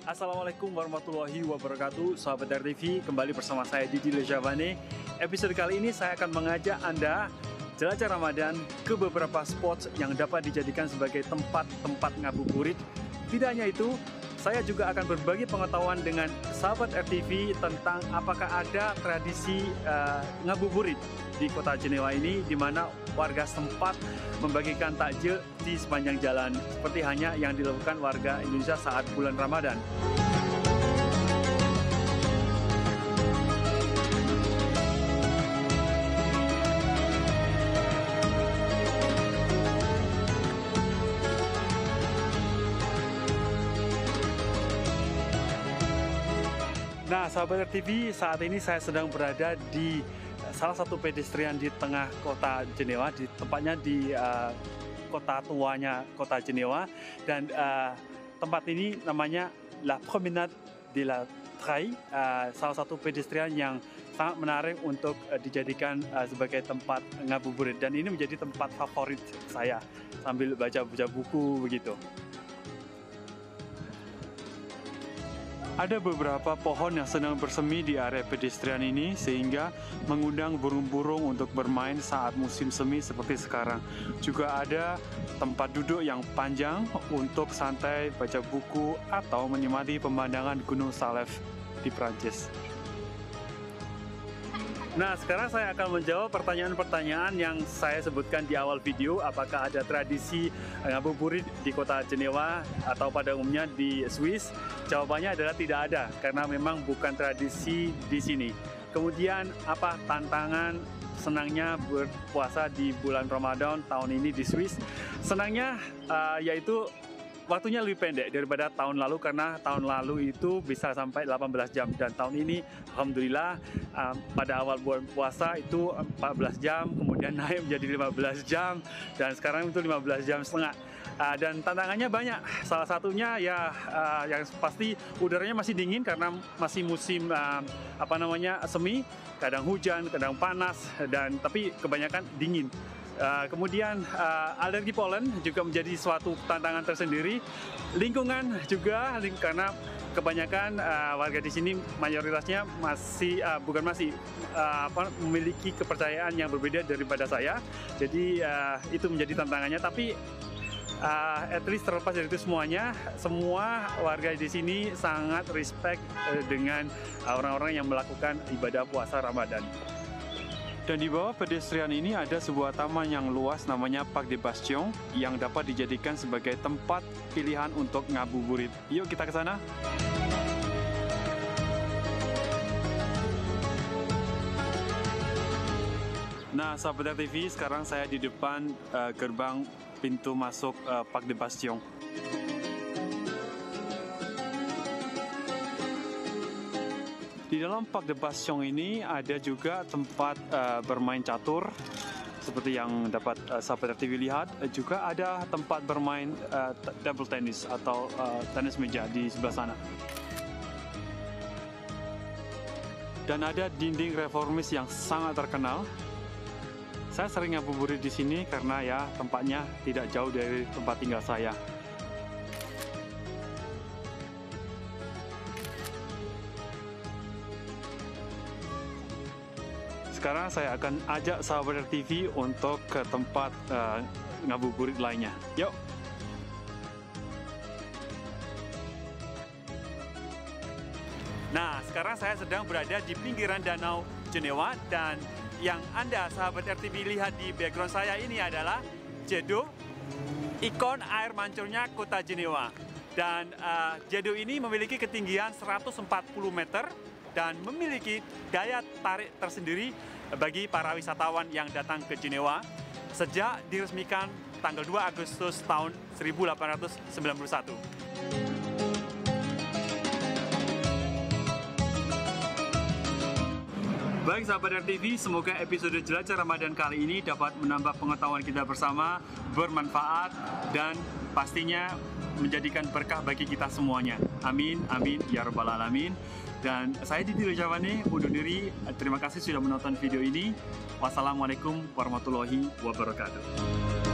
Assalamualaikum warahmatullahi wabarakatuh, sahabat RTV, kembali bersama saya Didi Lejavane. Episode kali ini saya akan mengajak Anda jelajah Ramadan ke beberapa spot yang dapat dijadikan sebagai tempat-tempat ngabuburit. Tidak hanya itu, saya juga akan berbagi pengetahuan dengan sahabat RTV tentang apakah ada tradisi ngabuburit di kota Jenewa ini, di mana warga setempat membagikan takjil di sepanjang jalan, seperti hanya yang dilakukan warga Indonesia saat bulan Ramadan. Nah, sahabat RTV, saat ini saya sedang berada di salah satu pedestrian di tengah kota Jenewa, tepatnya di kota tuanya kota Jenewa, dan tempat ini namanya La Promenade de la Traille, salah satu pedestrian yang sangat menarik untuk dijadikan sebagai tempat ngabuburit, dan ini menjadi tempat favorit saya sambil baca buku begitu. Ada beberapa pohon yang sedang bersemi di area pedestrian ini, sehingga mengundang burung-burung untuk bermain saat musim semi seperti sekarang. Juga ada tempat duduk yang panjang untuk santai, baca buku, atau menikmati pemandangan Gunung Salève di Prancis. Nah, sekarang saya akan menjawab pertanyaan-pertanyaan yang saya sebutkan di awal video. Apakah ada tradisi ngabuburit di kota Jenewa atau pada umumnya di Swiss? Jawabannya adalah tidak ada, karena memang bukan tradisi di sini. Kemudian, apa tantangan senangnya berpuasa di bulan Ramadan tahun ini di Swiss? Senangnya yaitu waktunya lebih pendek daripada tahun lalu, karena tahun lalu itu bisa sampai 18 jam, dan tahun ini alhamdulillah pada awal bulan puasa itu 14 jam, kemudian naik menjadi 15 jam, dan sekarang itu 15 jam setengah. Dan tantangannya banyak, salah satunya ya yang pasti udaranya masih dingin karena masih musim semi, kadang hujan, kadang panas, dan tapi kebanyakan dingin. Kemudian alergi polen juga menjadi suatu tantangan tersendiri. Lingkungan juga, karena kebanyakan warga di sini mayoritasnya memiliki kepercayaan yang berbeda daripada saya. Jadi itu menjadi tantangannya. Tapi at least terlepas dari itu semuanya, semua warga di sini sangat respect dengan orang-orang yang melakukan ibadah puasa Ramadan. Dan di bawah pedestrian ini ada sebuah taman yang luas namanya Parc des Bastions, yang dapat dijadikan sebagai tempat pilihan untuk ngabuburit. Yuk kita ke sana. Nah, sahabat RTV, sekarang saya di depan gerbang pintu masuk Parc des Bastions. Di dalam Parc des Bastions ini ada juga tempat bermain catur, seperti yang dapat sahabat RTV lihat. Juga ada tempat bermain table tennis atau tenis meja di sebelah sana. Dan ada dinding reformis yang sangat terkenal. Saya sering ngabuburit di sini karena ya tempatnya tidak jauh dari tempat tinggal saya. Sekarang saya akan ajak sahabat RTV untuk ke tempat ngabuburit lainnya. Yuk! Nah, sekarang saya sedang berada di pinggiran Danau Jenewa, dan yang Anda, sahabat RTV, lihat di background saya ini adalah Jet d'eau, ikon air mancurnya kota Jenewa. Dan Jet d'eau ini memiliki ketinggian 140 meter dan memiliki daya tarik tersendiri bagi para wisatawan yang datang ke Jenewa sejak diresmikan tanggal 2 Agustus tahun 1891. Baik sahabat RTV, semoga episode Jelajah Ramadan kali ini dapat menambah pengetahuan kita bersama, bermanfaat, dan pastinya menjadikan berkah bagi kita semuanya. Amin, amin, ya rabbal alamin. Dan saya Didi Lejavane undur diri. Terima kasih sudah menonton video ini. Wassalamualaikum warahmatullahi wabarakatuh.